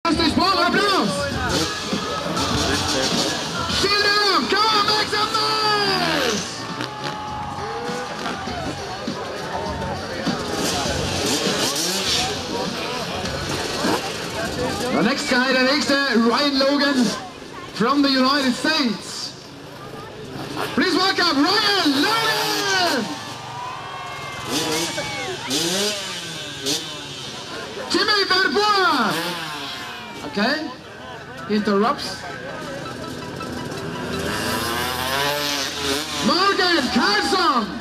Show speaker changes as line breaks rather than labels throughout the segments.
Fantastisk ball, applaus! Chill down, come on, make some noise! The next guy, der nächste, Ryan Logan from the United States. Please welcome Ryan Logan! Jimmy Verboer! Okay, he interrupts. Morgan Carlson!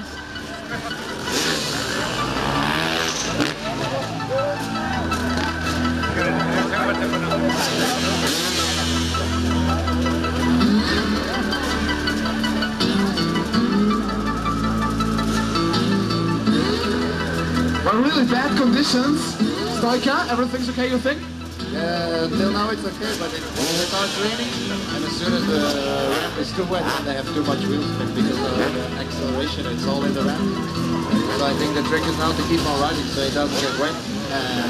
Well, really bad conditions. Stoika, everything's okay, you think?
Yeah, till now it's okay, but it starts raining, and as soon as the ramp is too wet, and they have too much wheel spin because of the acceleration, it's all in the ramp. So I think the trick is now to keep on riding so it doesn't get wet and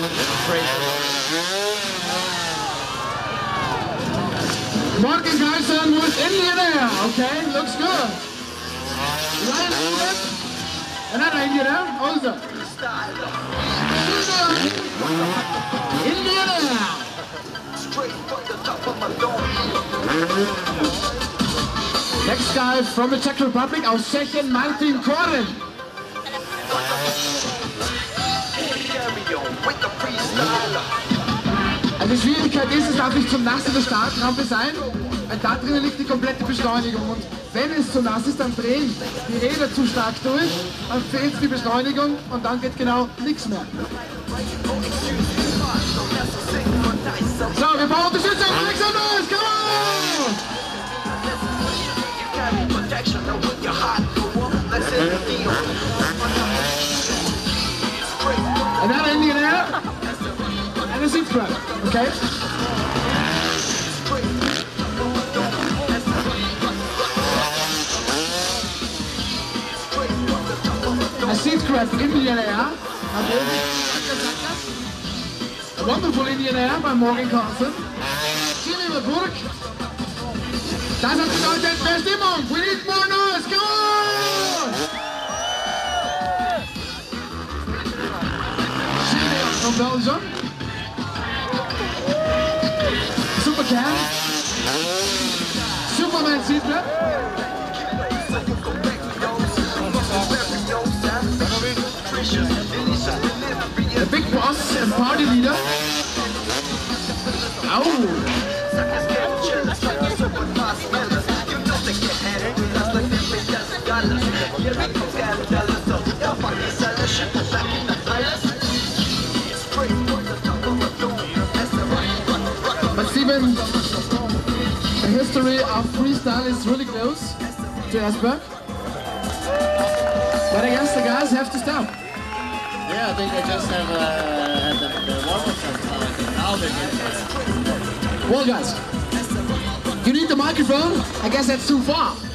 Morgan Carlson was in the air, okay, looks good. Ryan Logan, another in the air, also. In the air. Next guy from the Czech Republic, aus Tschechien, Martin Koren. Also die Schwierigkeit ist, es darf nicht zu nass in der Startrampe sein, weil da drinnen liegt die komplette Beschleunigung. Und wenn es zu nass ist, dann drehen die Räder zu stark durch, dann fehlt die Beschleunigung und dann geht genau nichts mehr. So, wir brauchen Unterstützung, make some noise, come on! Another in the air, and a seat grab, okay? A seat grab in the air, wonderful in the air by Morgan Carlson. Jimmy Verboer. Das hat bedeutet mehr Stimmung. We need more noise. Come on! Jimmy from Belgium. Supercan. Superman seat grab. The big boss and party leader. Oh! But Steven, the history of freestyle is really close to Esbjerg. But I guess the guys have to stop.
Yeah, I think they just have had the warm-ups and now they're getting it.
Well guys, you need the microphone? I guess that's too far.